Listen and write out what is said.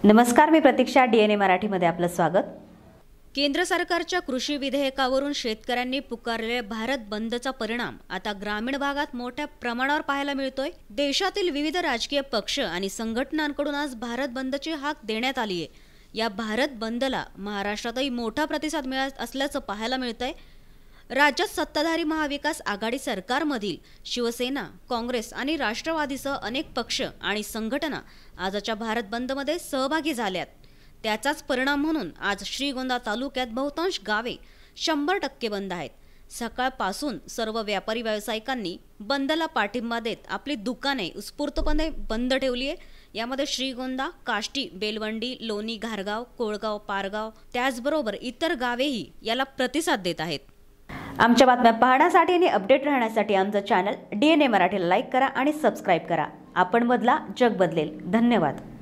नमस्कार, मी प्रतीक्षा. डीएनए मराठीमध्ये आपलं स्वागत. केंद्र सरकारच्या कृषी विधेयकावरून शेतकऱ्यांनी पुकारलेल्या भारत बंदचा परिणाम आता ग्रामीण भागात मोठ्या प्रमाणावर पाहायला मिळतोय. देशातील विविध राजकीय पक्ष आणि संघटनांकडून आज भारत बंदची हाक देण्यात आली आहे. या भारत बंदला महाराष्ट्रातही मोठा प्रतिसाद मिळत असल्याचं पाहायला मिळतंय. राज्यात सत्ताधारी महाविकास आघाडी सरकारमधील शिवसेना, काँग्रेस आणि राष्ट्रवादीसह अनेक पक्ष आणि संघटना आजच्या भारत बंदमध्ये सहभागी झाल्यात. त्याचाच परिणाम म्हणून आज श्रीगोंदा तालुक्यात बहुतांश गावे 100% बंद आहेत. सकाळपासून सर्व व्यापारी व्यावसायिकांनी बंदला पाठिंबा देत आपली दुकाने उत्स्फूर्तपणे बंद ठेवली आहे. यामध्ये श्रीगोंदा, काष्टी, बेलवंडी, लोणी, घारगाव, कोळगाव, पारगाव त्याचबरोबर इतर गावेही याला प्रतिसाद देत आहेत. आमच्या बातम्या पाहण्यासाठी आणि अपडेट राहण्यासाठी आमचं चॅनल डीएनए मराठीला लाईक करा आणि सबस्क्राईब करा. आपण बदला, जग बदलेल. धन्यवाद.